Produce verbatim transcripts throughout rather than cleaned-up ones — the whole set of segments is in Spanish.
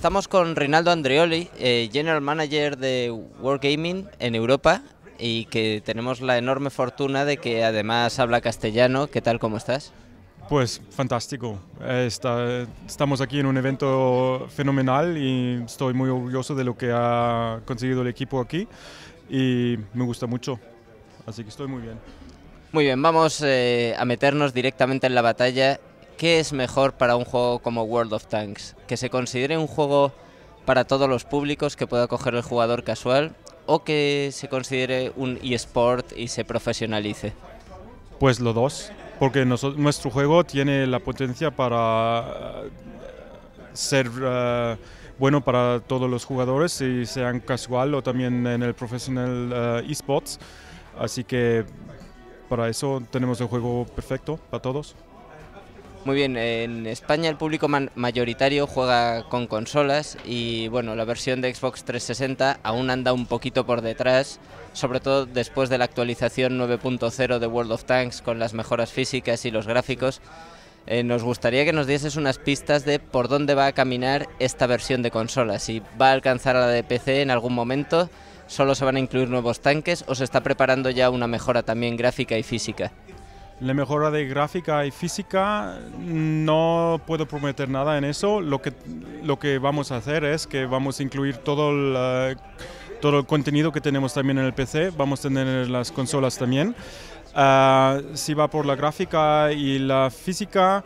estamos con Rinaldo Andreoli, eh, General Manager de Wargaming en Europa, y que tenemos la enorme fortuna de que además habla castellano. ¿Qué tal, cómo estás? Pues fantástico. Está, estamos aquí en un evento fenomenal y estoy muy orgulloso de lo que ha conseguido el equipo aquí y me gusta mucho, así que estoy muy bien. Muy bien, vamos eh, a meternos directamente en la batalla. ¿Qué es mejor para un juego como World of Tanks? ¿Que se considere un juego para todos los públicos, que pueda coger el jugador casual, o que se considere un eSport y se profesionalice? Pues los dos, porque noso- nuestro juego tiene la potencia para eh, ser eh, bueno para todos los jugadores, si sean casual o también en el profesional eh, eSports, así que para eso tenemos el juego perfecto para todos. Muy bien, en España el público man- mayoritario juega con consolas y bueno, la versión de Xbox trescientos sesenta aún anda un poquito por detrás, sobre todo después de la actualización nueve punto cero de World of Tanks con las mejoras físicas y los gráficos. Eh, nos gustaría que nos dieses unas pistas de por dónde va a caminar esta versión de consola, si va a alcanzar a la de P C en algún momento, solo se van a incluir nuevos tanques o se está preparando ya una mejora también gráfica y física. La mejora de gráfica y física, no puedo prometer nada en eso. Lo que, lo que vamos a hacer es que vamos a incluir todo el, eh, todo el contenido que tenemos también en el P C, vamos a tener en las consolas también. Ah, si va por la gráfica y la física,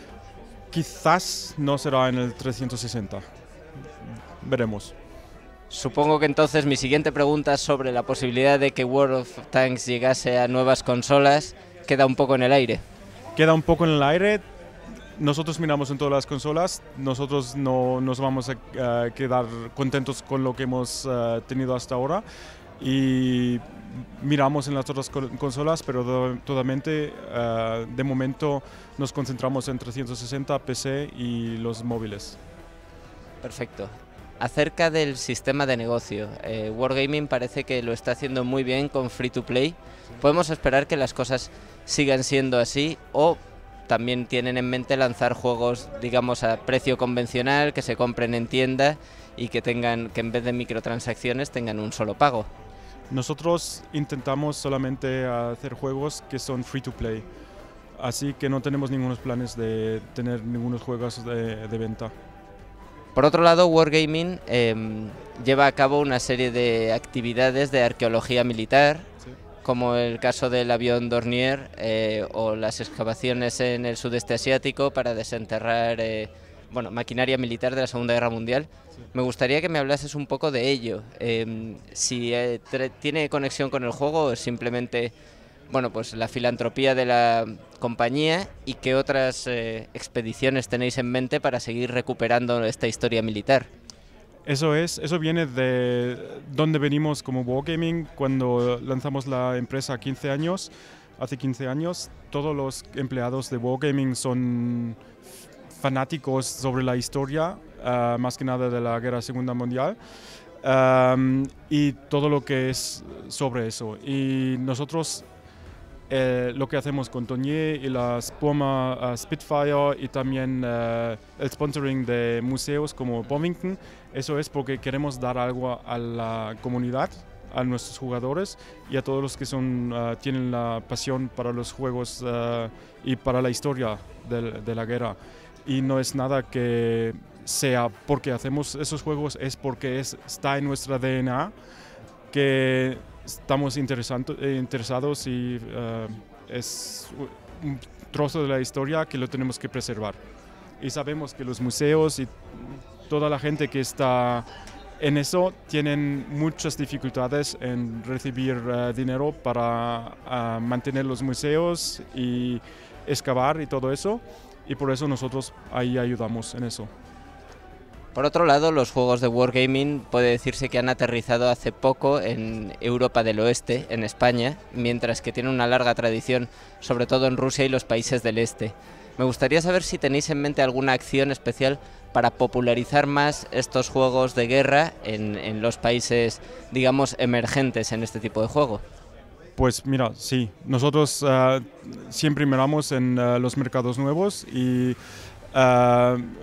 quizás no será en el trescientos sesenta. Veremos. Supongo que entonces mi siguiente pregunta sobre la posibilidad de que World of Tanks llegase a nuevas consolas queda un poco en el aire. Queda un poco en el aire. Nosotros miramos en todas las consolas, nosotros no nos vamos a uh, quedar contentos con lo que hemos uh, tenido hasta ahora y miramos en las otras consolas, pero do, totalmente uh, de momento nos concentramos en trescientos sesenta, P C y los móviles. Perfecto. Acerca del sistema de negocio, eh, Wargaming parece que lo está haciendo muy bien con Free to Play. ¿Podemos esperar que las cosas sigan siendo así o también tienen en mente lanzar juegos, digamos, a precio convencional, que se compren en tienda y que tengan, que en vez de microtransacciones tengan un solo pago? Nosotros intentamos solamente hacer juegos que son free to play, así que no tenemos ningunos planes de tener ningunos juegos de, de venta. Por otro lado, Wargaming eh, lleva a cabo una serie de actividades de arqueología militar, Sí. como el caso del avión Dornier eh, o las excavaciones en el sudeste asiático para desenterrar eh, bueno, maquinaria militar de la Segunda Guerra Mundial. Sí. Me gustaría que me hablases un poco de ello, eh, si eh, tiene conexión con el juego o es simplemente bueno, pues la filantropía de la compañía, y qué otras eh, expediciones tenéis en mente para seguir recuperando esta historia militar. Eso es, eso viene de donde venimos como Wargaming cuando lanzamos la empresa quince años, hace quince años. Todos los empleados de Wargaming son fanáticos sobre la historia, uh, más que nada de la Guerra Segunda Mundial. Um, y todo lo que es sobre eso. Y nosotros Eh, lo que hacemos con Dornier y la Puma uh, Spitfire y también uh, el sponsoring de museos como Bovington, eso es porque queremos dar algo a la comunidad, a nuestros jugadores y a todos los que son, uh, tienen la pasión para los juegos uh, y para la historia de, de la guerra. Y no es nada que sea porque hacemos esos juegos, es porque es, está en nuestra D N A, que estamos interesados y uh, es un trozo de la historia que lo tenemos que preservar. Y sabemos que los museos y toda la gente que está en eso tienen muchas dificultades en recibir uh, dinero para uh, mantener los museos y excavar y todo eso. Y por eso nosotros ahí ayudamos en eso. Por otro lado, los juegos de Wargaming puede decirse que han aterrizado hace poco en Europa del Oeste, en España, mientras que tienen una larga tradición, sobre todo en Rusia y los países del Este. Me gustaría saber si tenéis en mente alguna acción especial para popularizar más estos juegos de guerra en, en los países, digamos, emergentes en este tipo de juego. Pues mira, sí, nosotros uh, siempre miramos en uh, los mercados nuevos y uh,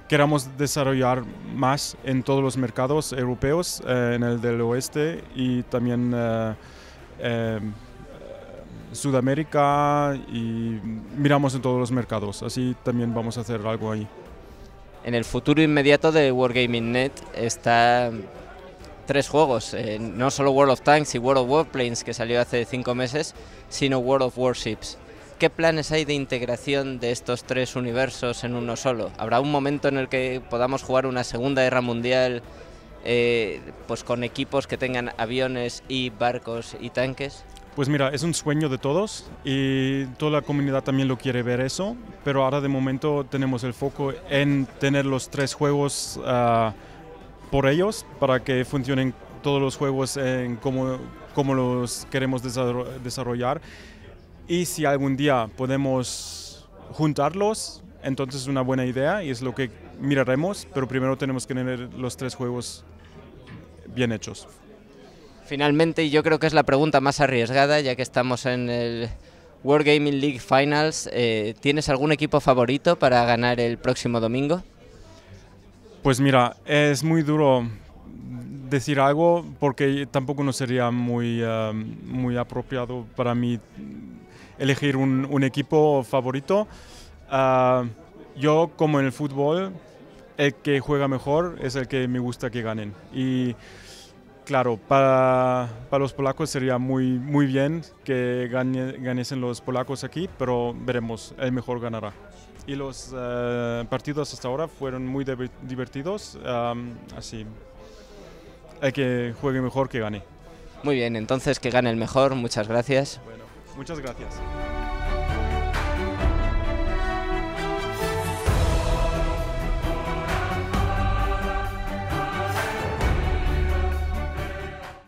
queramos desarrollar más en todos los mercados europeos, eh, en el del oeste y también eh, eh, Sudamérica, y miramos en todos los mercados, así también vamos a hacer algo ahí. En el futuro inmediato de Wargaming punto net está tres juegos, eh, no solo World of Tanks y World of Warplanes, que salió hace cinco meses, sino World of Warships. ¿Qué planes hay de integración de estos tres universos en uno solo? ¿Habrá un momento en el que podamos jugar una Segunda Guerra Mundial eh, pues con equipos que tengan aviones y barcos y tanques? Pues mira, es un sueño de todos y toda la comunidad también lo quiere ver eso, pero ahora de momento tenemos el foco en tener los tres juegos uh, por ellos, para que funcionen todos los juegos en cómo, cómo los queremos desarrollar. Y si algún día podemos juntarlos, entonces es una buena idea y es lo que miraremos, pero primero tenemos que tener los tres juegos bien hechos. Finalmente, y yo creo que es la pregunta más arriesgada, ya que estamos en el Wargaming League Finals, eh, ¿tienes algún equipo favorito para ganar el próximo domingo? Pues mira, es muy duro decir algo porque tampoco no sería muy, uh, muy apropiado para mí elegir un, un equipo favorito. Uh, yo, como en el fútbol, el que juega mejor es el que me gusta que ganen. Y claro, para, para los polacos sería muy, muy bien que gane, ganesen los polacos aquí, pero veremos, el mejor ganará. Y los uh, partidos hasta ahora fueron muy divertidos, um, así el que juegue mejor que gane. Muy bien, entonces que gane el mejor, muchas gracias. Bueno, muchas gracias.